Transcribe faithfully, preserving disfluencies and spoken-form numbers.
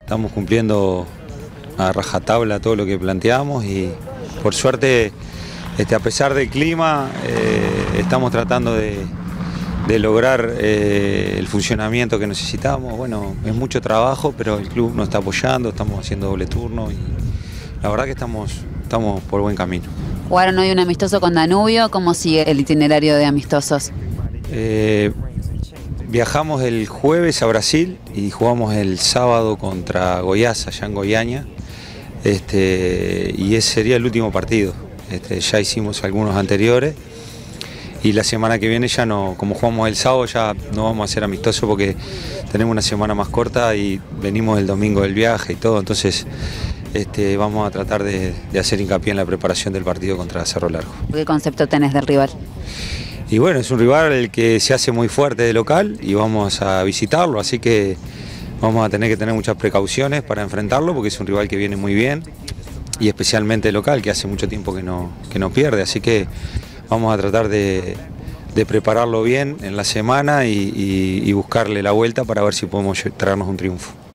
Estamos cumpliendo a rajatabla todo lo que planteamos y por suerte, este, a pesar del clima, eh, estamos tratando de, de lograr eh, el funcionamiento que necesitamos. Bueno, es mucho trabajo, pero el club nos está apoyando, estamos haciendo doble turno y la verdad que estamos, estamos por buen camino. Jugaron hoy un amistoso con Danubio. ¿Cómo sigue el itinerario de amistosos? Eh, viajamos el jueves a Brasil y jugamos el sábado contra Goiás, allá en Goiânia, este, y ese sería el último partido. Este, ya hicimos algunos anteriores y la semana que viene ya no, como jugamos el sábado, ya no vamos a hacer amistoso porque tenemos una semana más corta y venimos el domingo del viaje y todo, entonces este, vamos a tratar de, de hacer hincapié en la preparación del partido contra Cerro Largo. ¿Qué concepto tenés del rival? Y bueno, es un rival el que se hace muy fuerte de local y vamos a visitarlo, así que vamos a tener que tener muchas precauciones para enfrentarlo porque es un rival que viene muy bien y especialmente local, que hace mucho tiempo que no, que no pierde, así que vamos a tratar de, de prepararlo bien en la semana y, y, y buscarle la vuelta para ver si podemos traernos un triunfo.